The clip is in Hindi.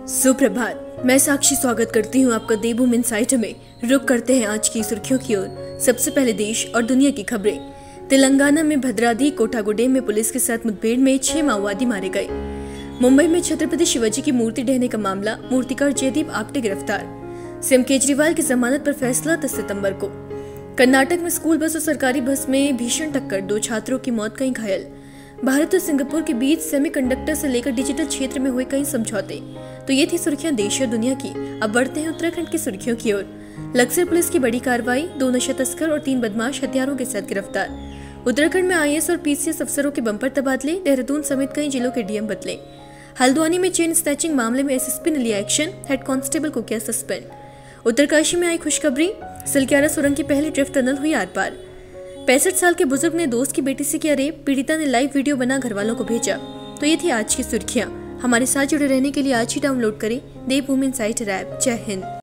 सुप्रभात। मैं साक्षी स्वागत करती हूँ आपका देवभूमि इनसाइटर में। रुक करते हैं आज की सुर्खियों की ओर। सबसे पहले देश और दुनिया की खबरें। तेलंगाना में भद्राद्री कोठागुडेम में पुलिस के साथ मुठभेड़ में 6 माओवादी मारे गए। मुंबई में छत्रपति शिवाजी की मूर्ति ढहने का मामला, मूर्तिकार जयदीप आप्टे गिरफ्तार। सीएम केजरीवाल की जमानत पर फैसला 10 सितंबर को। कर्नाटक में स्कूल बस और सरकारी बस में भीषण टक्कर, 2 छात्रों की मौत, कई घायल। भारत और सिंगापुर के बीच सेमीकंडक्टर से लेकर डिजिटल क्षेत्र में हुए कई समझौते। तो ये थी सुर्खियां देश और दुनिया की। अब बढ़ते हैं उत्तराखंड की सुर्खियों की ओर। लक्सर पुलिस की बड़ी कार्रवाई, 2 नशा तस्कर और 3 बदमाश हथियारों के साथ गिरफ्तार। उत्तराखंड में आईएएस और पीसीएस अफसरों के बंपर तबादले, देहरादून समेत कई जिलों के डीएम बदले। हल्द्वानी में चेन स्नैचिंग मामले में एसएसपी ने लिया एक्शन, हेड कांस्टेबल को किया सस्पेंड। उत्तरकाशी में आई खुशखबरी, सिलक्यारा सुरंग की पहली ड्रिफ्ट टनल हुई आर पार। 65 साल के बुजुर्ग ने दोस्त की बेटी से किया रेप, पीड़िता ने लाइव वीडियो बना घर वालों को भेजा। तो ये थी आज की सुर्खियां। हमारे साथ जुड़े रहने के लिए आज ही डाउनलोड करें देवभूमि इनसाइटर ऐप। जय हिंद।